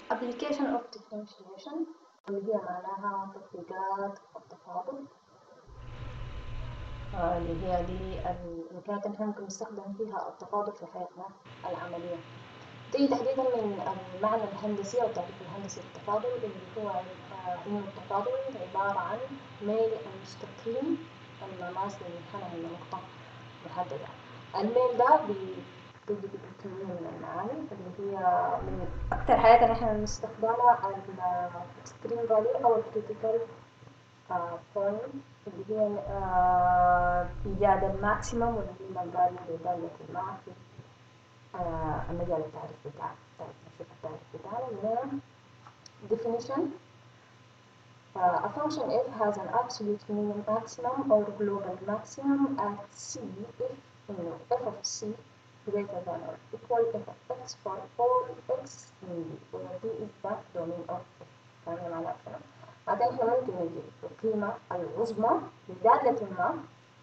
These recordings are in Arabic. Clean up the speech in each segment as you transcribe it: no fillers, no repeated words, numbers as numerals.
application of differentiation اللي هي معناها تطبيقات التفاضل. اللي هي دي المكانات اللي ممكن نستخدم فيها التفاضل في حياتنا العملية. تيجي تحديدا من المعنى الهندسي أو التعريف الهندسي للتفاضل اللي هو إنه التفاضل عبارة عن ميل المستقيم المماس للمنحنى عند نقطة محددة. الميل ده بيجي بكمية من المعاني اللي هي من أكثر حاجات اللي إحنا بنستخدمها الإكستريم فاليو أو الكريتيكال بوينت اللي هي إيجاد الماكسيمم والمينيمم فاليو لدالة ما في المجال التعريف بتاعنا. طيب نشوف التعريف بتاعنا من definition. A function f has an absolute maximum or global maximum at c if f of c greater than or equal f of x for all x in d where d is the domain of f. يعني معناه شنو؟ بعدين احنا ممكن نجيب القيمة العظمى لدالة ما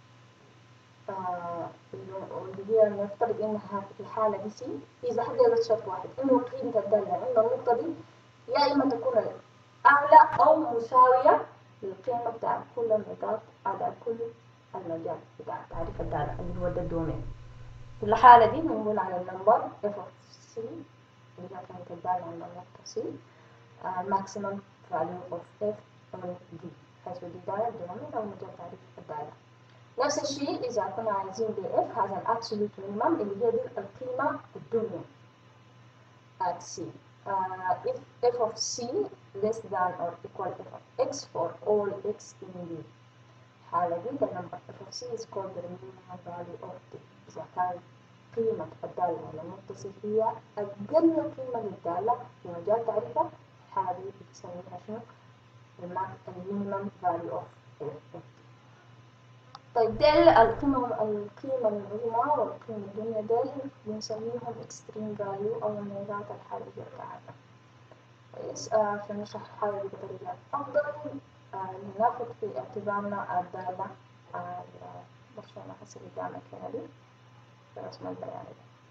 اللي هي نفترض انها في الحالة دي سي اذا حددت شرط واحد انه قيمة الدالة عند النقطة دي يا اما تكون اعلى او مساوية للقيمة بتاع كل النقاط على كل المجال بتاع تعريف الدالة اللي هو ده الدومين. في الحالة دي بنقول على النمبر f of c اللي هي قيمة الدالة عند النقطة c maximum value of f on d حيث دي دالة الدومين او مجال تعريف الدالة. نفس الشيء إذا كنا عايزين ب f has an absolute minimum اللي هي دي القيمة الدنيا at c. If f of c less than or equal f of x for all x in d. الحالة دي the number f of c is called the minimum value of d. إذا كان قيمة الدالة على النقطة c هي أقل قيمة للدالة في مجال تعريفها، الحالة دي بنسميها شنو؟ المينيمم value of f. طيب ديل القيمة العظمى والقيمة الدنيا ديل بنسميهم extreme value أو الميزات الحالية بتاعتنا. كويس. عشان نشرح الحالة دي بطريقة أفضل ناخد في اعتبارنا الدالة مرسومة هسه قدامك هنا دي في رسم البياني.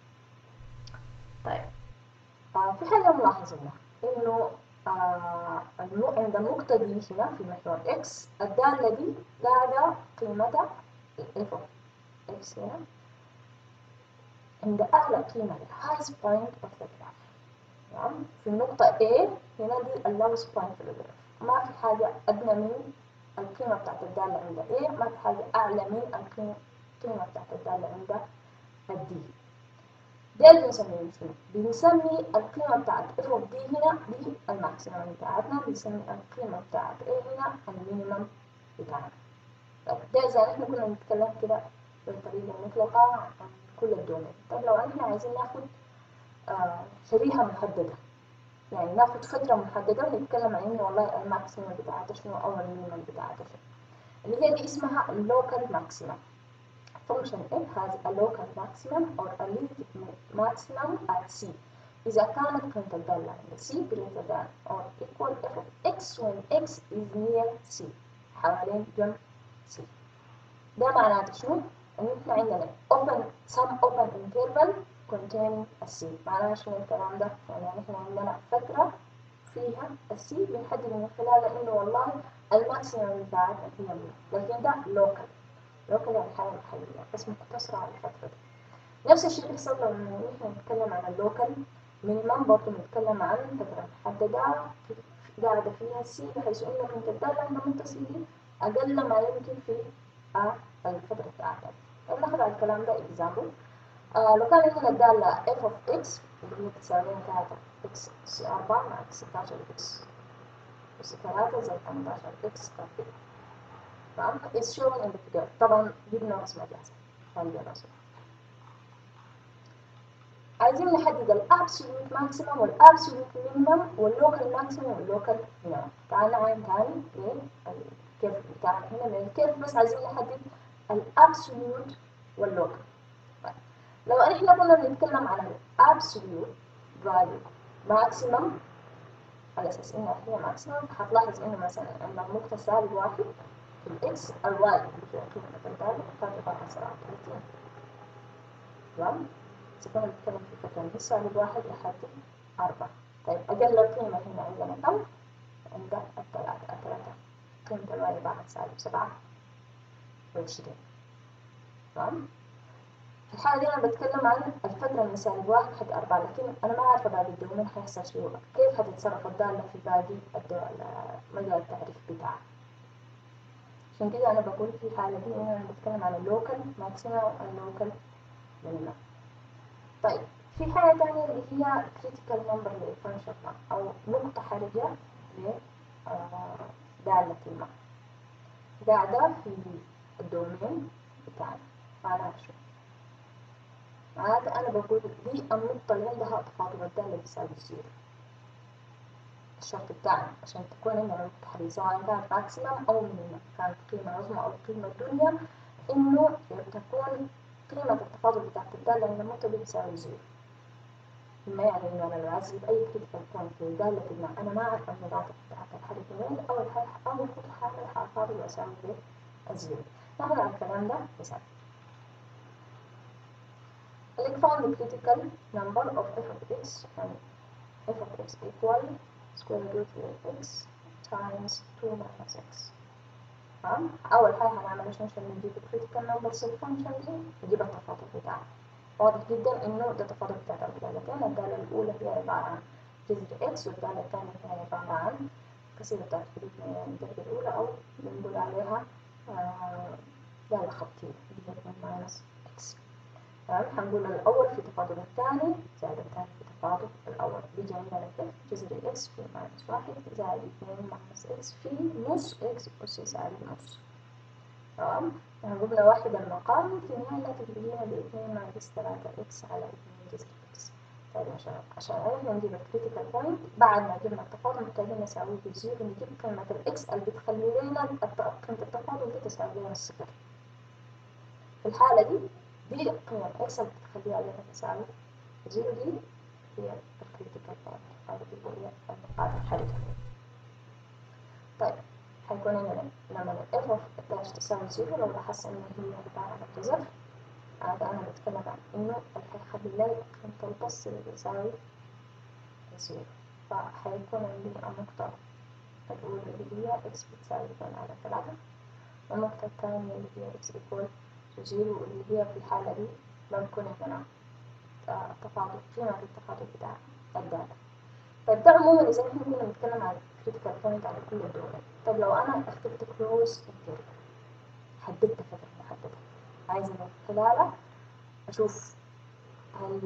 طيب في حاجة ملاحظينها إنه عند النقطة دي هنا في محور x الدالة دي قاعدة قيمتها f of x هنا عند أعلى قيمة highest point of the graph. تمام. في النقطة A هنا دي lowest point في الجراف. ما في حاجة أدنى من القيمة بتاعت الدالة عند A، ما في حاجة أعلى من القيمة بتاعت الدالة عند D. ده اللي بنسميه شنو؟ بنسمي القيمة بتاعت f of d هنا دي الماكسيمم بتاعتنا، بنسمي القيمة بتاعت a هنا المينيمم بتاعنا. طيب ده إذا احنا كنا بنتكلم كده بطريقة مطلقة عن كل الدومين. طيب لو احنا عايزين ناخد شريحة محددة، يعني ناخد فترة محددة ونتكلم عن إنه والله الماكسيمم بتاعتها شنو أو المينيمم بتاعتها شنو، اللي هي دي اسمها local maximum. Function f has a local maximum or a relative maximum at c. إذا كانت قيمة الدالة عند c greater than or equal f of x when x is near c حوالين جنب c. ده معناته شنو؟ إن إحنا عندنا some open interval containing a c. معناه شنو الكلام ده؟ يعني إحنا عندنا فترة فيها c بنحدد من خلالها إنه والله الماكسيمم بتاعتنا هي مين، لكن ده local. لوكال يعني حاجة محلية بس مقتصرة على الفترة دي. نفس الشيء بيحصل لما نحن نتكلم عن اللوكال مينيمم، برضه نتكلم عن فترة محددة قاعدة فيها سي بحيث إنه قيمة الدالة عند النقطة سي دي أقل ما يمكن في الفترة بتاعتها. طيب ناخد على الكلام ده إكزامبل. لو كان هنا الدالة f of x اللي هي تساوي 3 x أس 4 مع 16 x أس 3 زائد 18 x تربيع. تمام. is shown in the figure. طبعا جبنا رسمة جاهزة خلي الرسمة. عايزين نحدد الابسولوت ماكسيمم والابسولوت مينيمم واللوكال ماكسيمم واللوكال مينيمم. تعال نعاين تاني للكيرف بتاعنا هنا من الكيرف بس عايزين نحدد الابسولوت واللوكال. طيب لو احنا كنا بنتكلم عن الابسولوت فاليو ماكسيمم على اساس انها هي ماكسيمم، هتلاحظ انه مثلا عندنا نقطة سالب 1 في الاكس الواي اللي هي قيمة الدالة كانت عبارة عن 37. تمام؟ إذا كنا بنتكلم في فترة من سالب 1 لحد 4. طيب أقل قيمة هنا عندنا كم؟ عند الثلاثة قيمة الواي عبارة عن -27. تمام؟ في الحالة دي أنا بتكلم عن الفترة من -1 لحد 4، لكن أنا ما عارفة باقي الدومين حيحصل شنو، كيف هتتصرف الدالة في باقي مجال التعريف بتاعها. عشان كده أنا بقول في الحالة دي أنا بتكلم عن اللوكال ماكسيما واللوكال مينيما. طيب في حاجة تانية اللي هي critical number للفانكشن أو نقطة حرجة لدالة ما قاعدة في الدومين بتاعنا. معناها شو؟ معناتها أنا بقول دي النقطة اللي عندها تفاضل الدالة بيساوي 0. الشرط بتاعنا عشان تكون عندنا نقطة حرجة سواء كانت ماكسيمم أو مينيمم، كانت قيمة عظمى أو قيمة دنيا، إنه تكون قيمة التفاضل بتاعت الدالة عند النقطة دي بيساوي 0. ما يعني إنه أنا لو أعزل أي كريتيكال بوينت لدالة ما أنا ما أعرف النقاط بتاعت الحركة وين، أول حاجة حاعمل حافظ وأساوي الزيرو. ناخد على الكلام ده مثال. Like found the critical number of f of x and f of x equal square root of x times 2 minus x. تمام؟ أول حاجة هنعمل عشان نجيب الكريتيكال نمبر فانكشن دي نجيب التفاضل بتاعها. واضح جدا إنه ده التفاضل بتاع الدالتين، الدالة الأولى هي عبارة عن جذر x والدالة الثانية هي عبارة عن كسيرة بتاعت الدالة الأولى أو بنقول عليها دالة خطية اللي هي 2 minus x. تمام؟ هنقول الأول في تفاضل الثاني زائد الثاني في تفاضل الأول بيجي عندنا كيف جذر x في minus 1 زائد 2 minus x في نص x أس سالب نص. تمام؟ قلنا واحد المقام في النهاية الناتج بيجينا ب2 ناقص 3x على 2 جذر x. طيب عشان عرفنا نجيب الكريتيكال بوينت بعد ما جبنا التفاضل محتاجين نساويه بزيرو، نجيب قيمة الإكس اللي بتخلي لنا قيمة التفاضل دي تساوي لنا الصفر. في الحالة دي قيمة إكس اللي بتخليها لنا تساوي زيرو، دي هي الكريتيكال بوينت أو دي هي النقاط الحرجة. طيب هيكون عندنا لما ال f of dash تساوي 0 لو لاحظت إن هي عبارة عن جذر، هذا أنا بتكلم عن إنه اللي هيخلي لي قيمة البسط اللي بيساوي 0، فهيكون عندي النقطة الأولى اللي هي x بتساوي 2 على 3، والنقطة الثانية اللي هي x equal to 0 اللي هي في الحالة دي بنكون عندنا تفاضل قيمة التفاضل بتاع الدالة. طيب ده عموما إذا إحنا كنا بنتكلم عن critical point على كل الدول. طب لو أنا اخترت close interval حددت فترة محددة عايزة من خلالها أشوف هل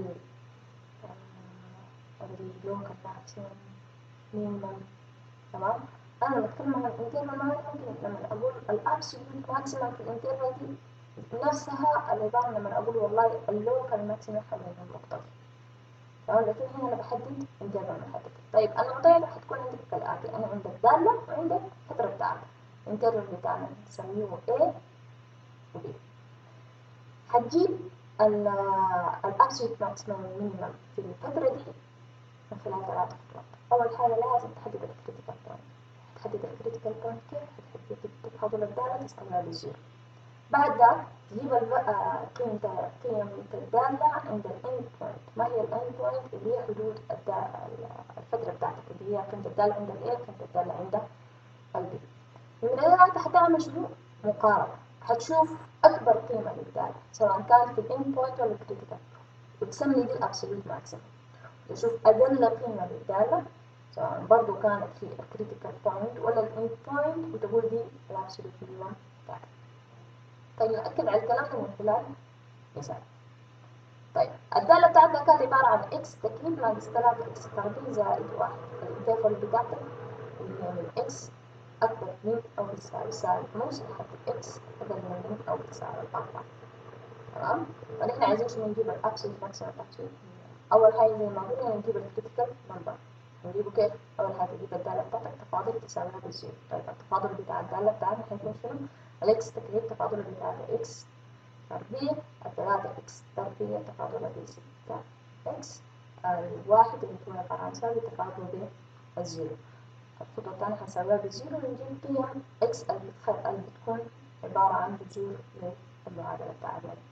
اللوكال ماكسيمم مينيمم. تمام؟ أنا بتكلم عن الانترفال ممكن لما أقول الأبسوليوت ماكسيمم في الانترفال دي نفسها العبارة لما أقول والله اللوكال ماكسيمم حوالين النقطة دي. تمام؟ لكن هنا أنا بحدد انترفال محدد. طيب المعطيات اللي هتكون عندك كالآتي، أنا عندك دالة وعندك فترة بتاعتها. الانترفال بتاعنا نسميه A و B. هتجيب الأبسوليوت ماكسيمم والمينيمم في الفترة دي من خلال 3 خطوات. أول حاجة لازم تحدد الكريتيكال بوينت. تحدد الكريتيكال بوينت كيف؟ هتحدد تفاضل الدالة تساويها بزيرو. بعد ذلك تجيب قيمة الدالة عند الإند بوينت. ما هي الإند بوينت؟ اللي هي حدود الفترة بتاعتك، اللي هي قيمة الدالة عند الإيه قيمة الدالة عند البي. من هنا أنت هتعمل شنو؟ مقارنة. هتشوف أكبر قيمة للدالة سواء كانت في الإند بوينت ولا الكريتيكال وتسمي دي الأبسوليوت ماكسيمم. تشوف أقل قيمة للدالة سواء برضو كانت في الكريتيكال بوينت ولا الإند بوينت وتقول دي الأبسوليوت مينيمم بتاعتك. طيب نأكد على الكلام ده من خلال مثال. طيب الدالة بتاعتنا كانت عبارة عن x تكعيب ناقص 3x تربيع زائد 1. الانترفال بتاعتك اللي هي من x أكبر من أو بتساوي سالب نص لحد x أقل من أو بتساوي 4. تمام؟ فنحن عايزين شنو نجيب الأبسوليوت ماكسيمم والأبسوليوت مينيمم. أول حاجة زي ما قلنا نجيب الكريتيكال نمبر. نجيبه كيف؟ أول حاجة تجيب الدالة بتاعتك تفاضل تساويها بالزيرو. طيب التفاضل بتاع الدالة بتاعتنا هيكون شنو؟ الإكس تكعيب تفاضل بتاع إكس تربيع، الثلاثة إكس تربيع تفاضل بستة إكس، الواحد اللي هو عبارة عن سالب تفاضل بالزيرو. الخطوة الثانية هنساويها بالزيرو ونجيب قيم إكس اللي بتكون عبارة عن جذور للمعادلة بتاعتنا.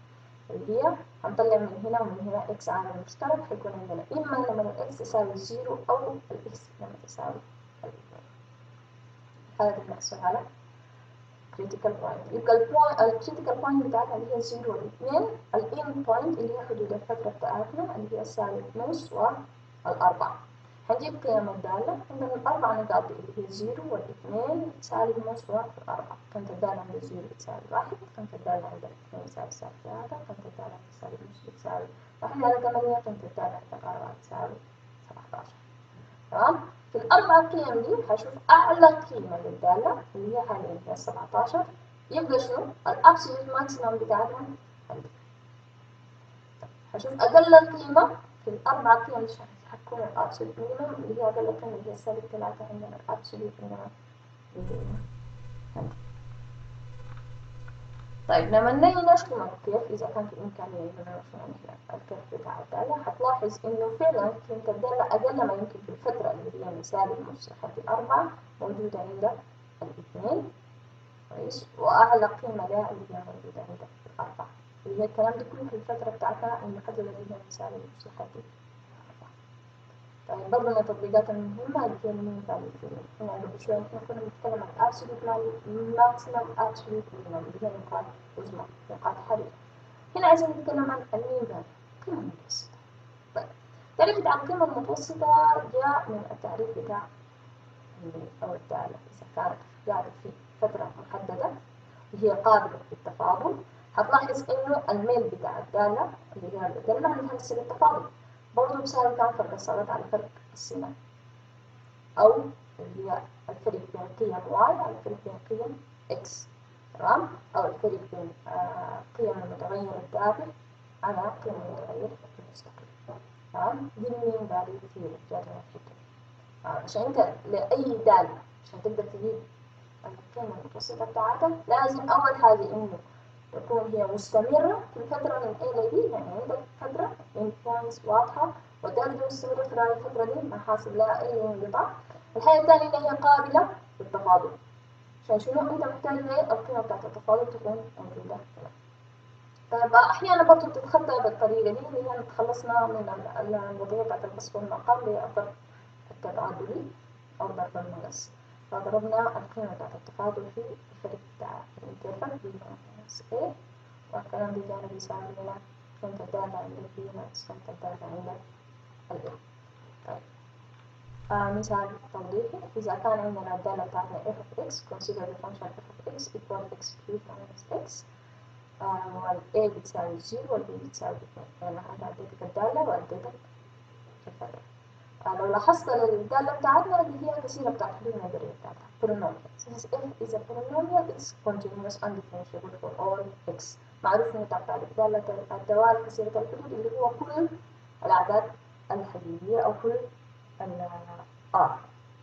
اللي هي هنطلع من هنا ومن هنا إكس عامل مشترك، هيكون عندنا إما لما الإكس تساوي 0 أو الإكس لما تساوي 2. هذا اللي بنحصل على critical point. يبقى الكريتيكال بوينت بتاعتنا اللي هي 0 و2، الإند بوينت اللي هي حدود الفترة بتاعتنا اللي هي -نص والأربعة. هنجيب قيم الدالة. عندنا الأربع نقاط اللي هي 0 والإثنين -نص والأربعة. كانت الدالة عند 0 بتساوي 1، كانت الدالة عند 2 بتساوي -3، كانت الدالة عند -نص بتساوي 1 على 8، كانت الدالة عند 4 بتساوي 17. تمام؟ في الأربع قيم دي هشوف أعلى قيمة للدالة اللي هي حاليا هي 17. يبقى شنو؟ الأبسوليوت ماكسيمم بتاعتنا عندي. هشوف أقل قيمة في الأربع قيم دي هتكون الأبسوليوت مينيمم اللي هي أقل قيمة اللي هي -3. عندنا الأبسوليوت مينيمم اللي هي عندي. طيب لما نيجي نرسم الكيرف إذا كان في الإمكانية إنه نرسم الكيرف بتاع الدالة، هتلاحظ إنه فعلا قيمة الدالة أقل ما يمكن في الفترة اللي هي مثال النص لحد 4 موجودة عند الاثنين، كويس، وأعلى قيمة لها اللي هي موجودة عند 4، اللي هي الكلام ده كله في الفترة بتاعتها المحددة اللي هي مثال النص لحد 4. طيب برضه من التطبيقات المهمة اللي هي المين فاليو ثيوري. هنا قبل شوية احنا كنا بنتكلم عن absolute maximum absolute minimum اللي هي نقاط عظمى، نقاط حرجة. هنا عايزين نتكلم عن المين فاليو، القيمة المتوسطة. طيب التعريف بتاع القيمة المتوسطة جاء من التعريف بتاع أو الدالة إذا كانت قاعدة في فترة محددة وهي قابلة للتفاضل، هتلاحظ إنه الميل بتاع الدالة اللي هي الدالة عندها نسبة التفاضل برضه بيساوي كام فرق الصادات على فرق السنة، أو اللي هي الفرق بين قيم y على الفرق بين قيم x. تمام؟ أو الفرق بين قيم المتغير الدافع على قيم المتغير المستقل. تمام؟ دي المين فاليو ثيوري جات من الحتة دي. عشان انت لأي دالة عشان تقدر تجيب القيمة المتوسطة بتاعتها لازم أول حاجة إنه تكون هي مستمرة في فترة من A ل B، يعني عندك فترة influence واضحة والدالة دي مستمرة خلال الفترة دي ما حاصل لها أي انقطاع. الحاجة الثانية إن هي قابلة للتفاضل. عشان شنو أنت محتاج القيمة بتاعت التفاضل تكون موجودة هنا. طيب أحيانا برضه بتتخطى بالطريقة دي اللي هي تخلصنا من الوضعية بتاعت القسم والمقام بالضرب التبادلي أو ضرب المقص. فضربنا القيمة بتاعت التفاضل في الفرق بتاع الانترفال B ناقص A، والكلام ده كان بيساوي لنا قيمة الدالة عند B ناقص قيمة الدالة عند ال A. طيب مثال توضيحي، إذا كان عندنا الدالة بتاعتنا f of x consider the function f of x equal x cubed minus x، وال A بتساوي 0 وال B بتساوي 2. يعني أنا عديتك الدالة وعديتك الفرق. لو لاحظت الدالة بتاعتنا اللي هي الكثيرة بتاعت الحدود النظرية بتاعتها polynomial. Since f is a polynomial it's continuous and differentiable for all x. معروف إنه بتاع دالة الدوال كثيرة الحدود اللي هو كل الأعداد الحقيقية أو كل R.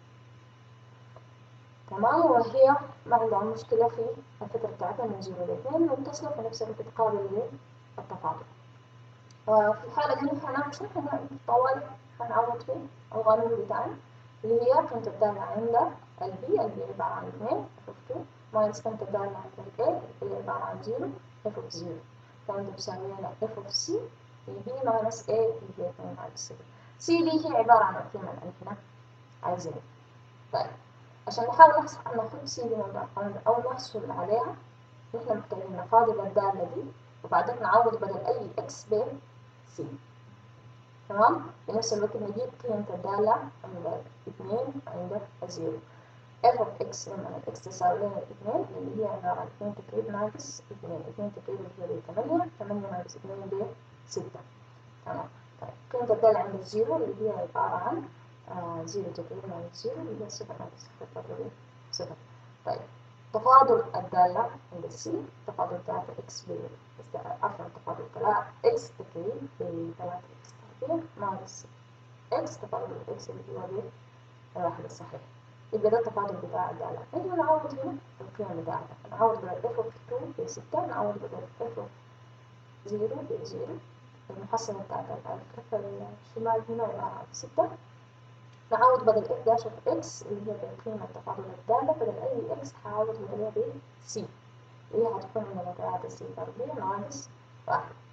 تمام؟ وهي ما عندها مشكلة في الفترة بتاعتها من 0 ل 2 متصلة في نفس الوقت قابلة للتفاضل. وفي الحالة دي هنعمل شنو؟ طوال هنعوض في القانون بتاعنا اللي هي قيمة الدالة عند البي عبارة عن 2 f of 2 ماينس قيمة الدالة عند ال A اللي عبارة عن 0 f of 0. الكلام ده بيساوي لنا f of c اللي b ماينس a اللي هي 2 ماينس 0. c دي هي عبارة عن القيمة اللي احنا عايزينها. طيب عشان نحاول ناخد c دي من القانون أو نحصل عليها احنا محتاجين نفاضل الدالة دي وبعدين نعوض بدل أي x ب c. تمام؟ في نفس الوقت نجيب قيمة الدالة عند 2 عند 0. f of x لما x تساوي لنا 2 اللي هي عبارة عن 2 تكعيب ناقص 2. 2 تكعيب اللي هي 8. 8 ناقص 2 ب 6. تمام؟ طيب قيمة الدالة عند 0 اللي هي عبارة عن 0 تكعيب ناقص 0 اللي هي 0 ناقص 0 تضرب 0. طيب تفاضل الدالة عند c تفاضل 3x عفوا تفاضل x تكعيب ب 3x ناقص x تفاضل x اللي هو بالواحد الصحيح. يبقى ده التفاضل بتاع الدالة. نجي نعوض هنا القيم بتاعتها. نعوض بدل f of 2 ب 6 نعوض بدل f of 0 ب 0. المحصلة بتاعت الكفة الشمال هنا عبارة عن 6. نعوض بدل f داش of x اللي هي بقيمة تفاضل الدالة بدل أي x هعوض بدلها ب c اللي هي هتكون عندنا 3 c تربيع ناقص 1.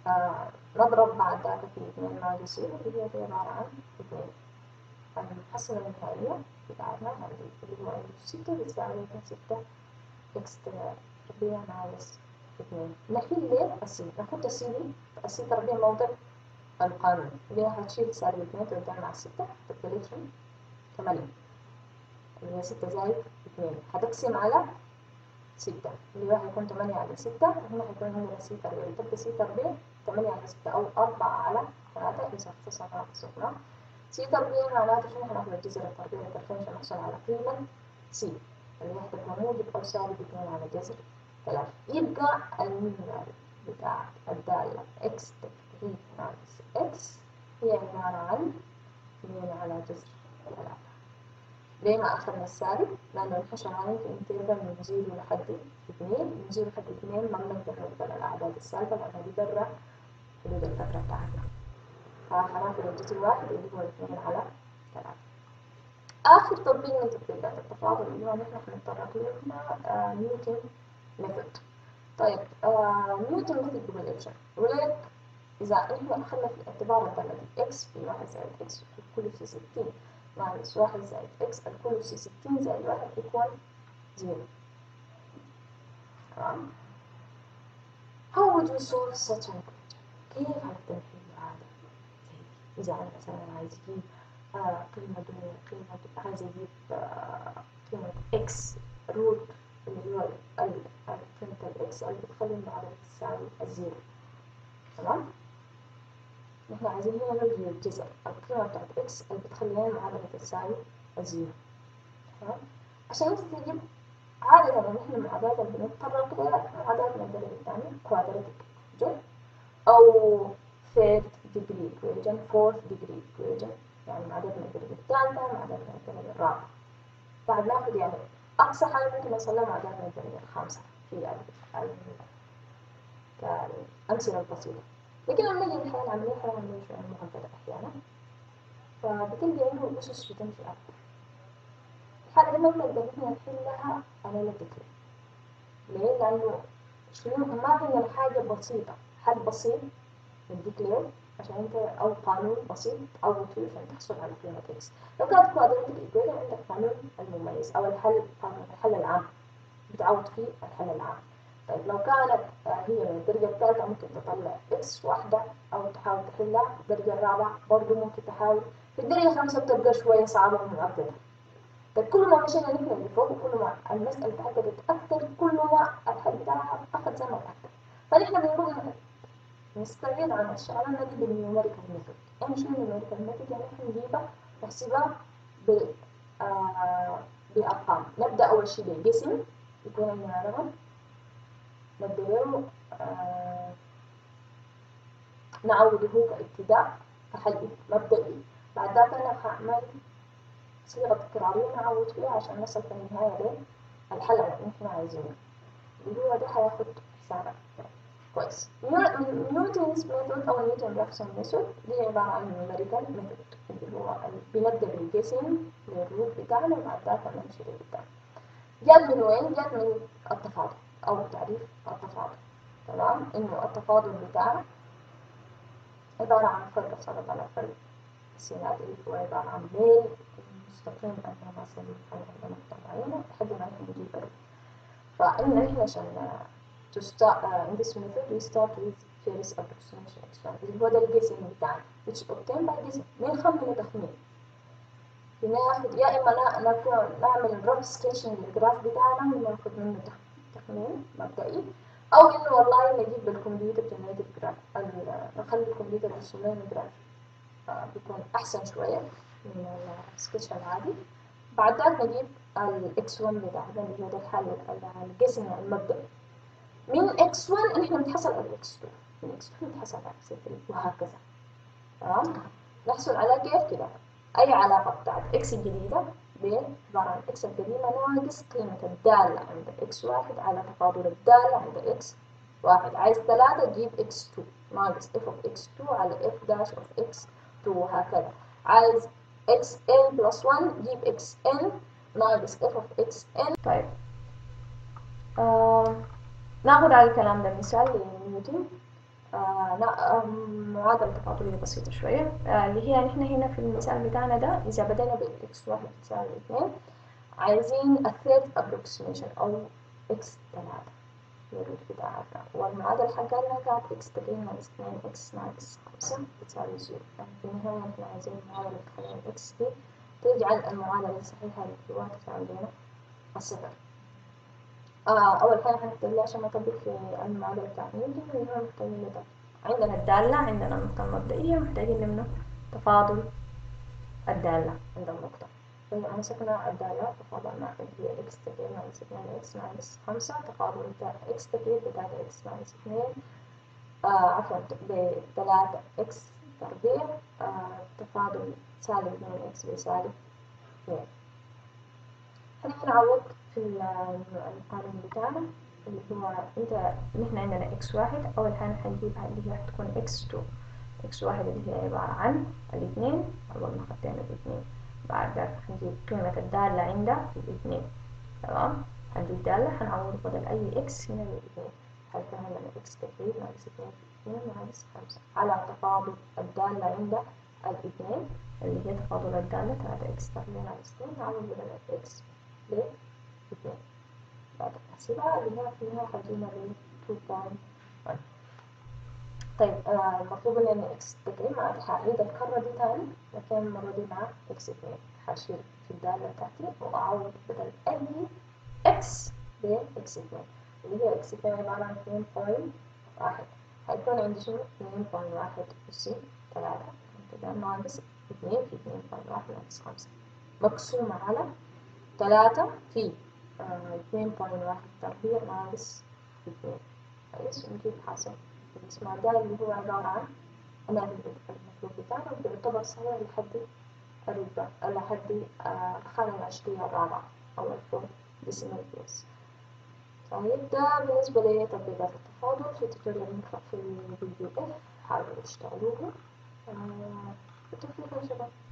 نضرب بعد ذاك في 2 ناقص 0 اللي هي عبارة عن 2. المحصلة النهائية بتاعتنا هذه اللي هو 6 بتساوي 6 إكس تربيع ناقص 2. نحل ليه السي، ناخد السي دي، السي تربيع موضع القانون اللي هي هتشيل سالب 2 ترجع مع 6 تبقى 8 اللي هي 6 زائد 2 هتقسم على 6 اللي هو هيكون 8 على 6 وهنا هيكون عندنا سي تربيع تبقى سي تربيع 8 على 6 أو 4 على 3 إذا اختصرنا صفنا. سي تربيع معناته شنو؟ هناخد الجذر التربيع للطرفين عشان نحصل على قيمة سي اللي هي هتبقى موجب أو سالب 2 على جذر 3. يبقى المينيمال بتاع الدالة إكس تكريب ناقص إكس هي عبارة عن 2 على جذر 3. ليه ما أخذنا السالب؟ لأنه نحن شغالين في انترفال من 0 لحد 2، من 0 لحد 2 ما بنقدر نقبل الأعداد السالبة لأنها دي برا حدود الفترة بتاعتنا. فهناخد الجزء الواحد اللي هو 2 على 3. آخر تطبيق من تطبيقات التفاضل اللي هو نحن حنتطرق له هنا نيوتن ميثود. طيب نيوتن ميثود بيقول إيش؟ بيقول لك إذا إحنا أخذنا في الاعتبار الدالة دي إكس في 1 زائد إكس الكل في 60 ناقص 1 زائد إكس الكل في 60 زائد 1 إيكوال 0. تمام؟ How would you solve such an equation؟ كيف هنحل هذا؟ إذا أنا مثلا عايز أجيب قيمة عايز أجيب قيمة إكس روت اللي هو قيمة الإكس اللي بتخلي المعادلة تساوي الزيرو. تمام؟ نحن عايزين هنا نلغي الجذر القيمة بتاعت إكس اللي بتخليها المعادلة تساوي الزيرو. تمام؟ عشان انت تجيب عادة نحن المعادلات اللي بنتطرق لها معادلات من الدرجة الثانية quadratic equation أو third degree equation fourth degree equation يعني معادلات من الدرجة الثالثة معادلات من الدرجة الرابعة. بعد ناخد يعني أقصى حاجة ممكن نوصل لها معادلات من الدرجة الخامسة في الأمثلة البسيطة. لكن لما نيجي نحل العملية عملية شوية معقدة أحيانا فبتلقى إنه الأسس بتمشي أكتر. الحالة دي ما بنقدر إحنا نحلها analytically. ليه؟ لأنه شنو ما عندنا حاجة بسيطة، حل بسيط نديكلير عشان أنت أو قانون بسيط أو فيه عشان تحصل على قيمة إكس. لو كانت quadratic equation عندك قانون المميز أو الحل العام بتعوض فيه الحل العام. طيب لو كانت هي من الدرجة الثالثة ممكن تطلع إكس واحدة أو تحاول تحلها الدرجة الرابعة برضه ممكن تحاول في الدرجة الخامسة بتبقى شوية صعبة ومعقدة. طيب كل ما مشينا نحن لفوق وكل ما المسألة تعقدت أكثر كل ما الحل بتاعها أخذ زمن أكثر. فنحن بنروح نستعيد عن الشغلانة دي بالنيوميريكال ميثود. يعني شنو النيوميريكال ميثود؟ يعني نحن نجيبها نحسبها بأرقام. نبدأ أول شيء بالجسم يكون عندنا رقم نبدأ له نعوضه كابتداء كحل مبدئي. بعد ذلك أنا هعمل صيغة تكرارية نعوض فيها عشان نصل في النهاية للحل اللي احنا عايزينه اللي هو ده هياخد حسابات. كويس. نيوتنز ميثود أو نيوتن رافسون ميثود دي عبارة عن نيوميريكال ميثود اللي هو بنبدأ بالجسم للروت بتاعنا وبعد ذلك نمشي لقدام. جات من وين؟ جات من التفاضل أو تعريف التفاضل. تمام؟ إنه التفاضل بتاعنا عبارة عن فرق صارت على فرق السينات اللي هو عبارة عن ميل مستقيم أنها مثلا عند نقطة معينة لحد ما نحن نجيب فرق. فإن إحنا عشان to start in this method we start with first approximation experiment اللي هو ده الجسم بتاعنا which obtained by جسم بنخمن تخمين. بناخد يا إما نعمل rough sketching للجراف بتاعنا وناخد منه تخمين مبدئي أو إنه والله نجيب بالكمبيوتر generated graph نخلي الكمبيوتر يرسم لنا جراف بيكون أحسن شوية من السكتش العادي. بعد ذلك نجيب الإكس 1 بتاعنا اللي هو ده الحل القسم المبدئي. من إكس 1 نحن بنتحصل على إكس 2 من إكس 2 بنتحصل على إكس 3 وهكذا. تمام؟ نحصل على كيف كده أي علاقة بتاعت إكس الجديدة عبارة عن إكس القديمة ناقص قيمة الدالة عند إكس 1 على تفاضل الدالة عند إكس 1. عايز 3 تجيب إكس 2 ناقص إف أوف إكس 2 على إف داش أوف إكس 2 وهكذا. عايز إكس إن بلس 1 جيب إكس إن ناقص إف أوف إكس إن. طيب ناخد على الكلام ده مثال لنيوتن. لا معادلة تفاضلية بسيطة شوية، اللي هي نحن هنا في المثال بتاعنا ده إذا بدأنا بإكس واحد تساوي 2 عايزين الثيرد أبروكسيميشن أو إكس 3 الروت بتاعتنا، والمعادلة حقتنا كانت إكس تقريبا ناقص 2 إكس ناقص 5 بتساوي 0. يعني في النهاية نحن عايزين المعادلة تخلي الإكس دي تجعل المعادلة الصحيحة اللي جواها تساوي لنا الصفر. أول حاجة هنكتب لها عشان نطبق في المعادلة بتاعت نيوتن اللي هو محتاجين لده. عندنا الدالة، عندنا النقطة المبدئية، محتاجين منه تفاضل الدالة عند النقطة. فإذا مسكنا الدالة تفاضلنا اللي هي إكس تكعيب ناقص 2 إكس ناقص 5 تفاضل إكس تكعيب ب3 إكس ناقص 2 عفوا ب3 إكس تربيع تفاضل سالب 2 إكس بسالب 2. خلينا نعوض في القانون بتاعنا اللي هو نحن عندنا إكس واحد، أول حاجة هنجيبها اللي هي هتكون إكس 2. إكس واحد اللي هي عبارة عن الاثنين، أول ما خدنا الاثنين بعد ذلك هنجيب قيمة الدالة عند الاثنين. تمام، هنجيب دالة هنعوض بدل أي إكس هنا الاثنين، هيكون عندنا إكس تكعيب ناقص 2 في 2 ناقص 5 على تفاضل الدالة عند الاثنين اللي هي تفاضل الدالة 3 إكس تربيع ناقص 2 نعوض بدل إكس ل 2 بعد نحسبها اللي هي في النهاية هتجينا ل 2.1. طيب المطلوب مني إكس تكعيب هعيد الكرة دي تاني، لكن المرة دي مع إكس 2 هشيل في الدالة بتاعتي وأعوض بدل أي إكس بإكس 2 اللي هي إكس 2 عبارة عن 2.1. هيكون عندي شنو 2.1 أس 3 كده ناقص 2 في 2.1 ناقص 5 مقسومة على 3 في 2.1 تربيع ناقص 2. كويس، ونجيب حاصل الاسم ده اللي هو عبارة عن المطلوب بتاعنا وبيعتبر صحيح لحد الخانة العشرية الرابعة أو الفور ديسيمال بليس. طيب ده بالنسبة لتطبيقات التفاضل في توتوريال في الفيديو حاولوا تشتغلوه. بالتوفيق يا شباب.